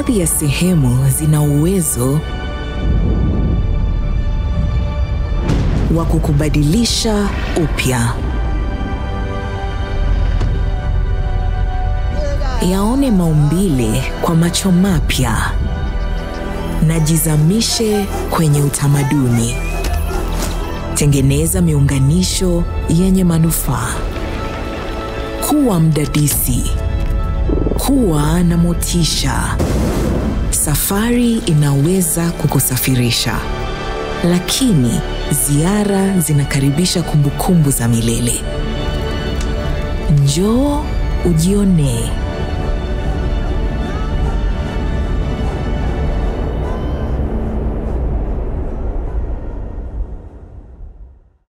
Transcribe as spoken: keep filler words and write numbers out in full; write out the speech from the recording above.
baadhi ya sehemu zina uwezo wa kukubadilisha upya. Yaone maumbile kwa macho mapya na jizamishe kwenye utamaduni. Tengeneza miunganisho yenye manufaa. Kuwa mdadisi. Kuwa na motisha. Safari inaweza kukusafirisha, lakini ziara zinakaribisha kumbukumbu za milele. Njoo ujionee.